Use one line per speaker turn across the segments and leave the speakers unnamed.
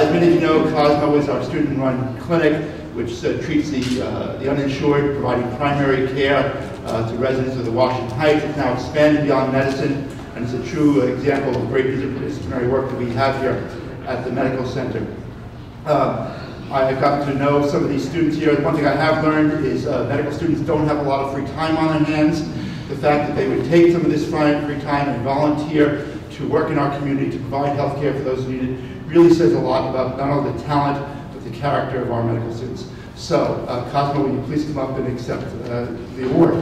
As many of you know, CoSMO is our student-run clinic, which treats the uninsured, providing primary care to residents of the Washington Heights. It's now expanded beyond medicine, and it's a true example of great interdisciplinary work that we have here at the medical center. I've gotten to know some of these students here. One thing I have learned is medical students don't have a lot of free time on their hands. The fact that they would take some of this free time and volunteer to work in our community to provide health care for those who need it really says a lot about not only the talent, but the character of our medical students. So, CoSMO, will you please come up and accept the award?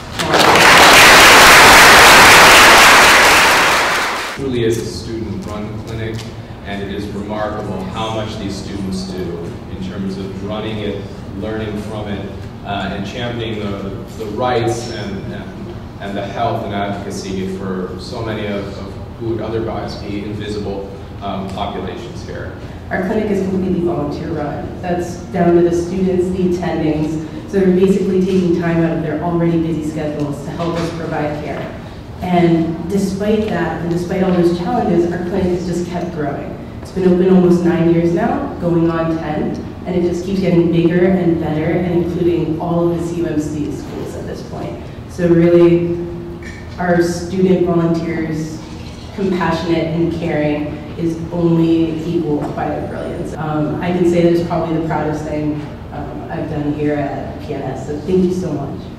It truly is a student-run clinic, and it is remarkable how much these students do in terms of running it, learning from it, and championing the rights and the health and advocacy for so many of who would otherwise be invisible populations here.
Our clinic is completely volunteer run. That's down to the students, the attendings. So they're basically taking time out of their already busy schedules to help us provide care. And despite that, and despite all those challenges, our clinic has just kept growing. It's been open almost 9 years now, going on 10, and it just keeps getting bigger and better, and including all of the CUMC schools at this point. So really, our student volunteers, compassionate and caring, is only equaled by their brilliance. I can say that it's probably the proudest thing I've done here at PNS, so thank you so much.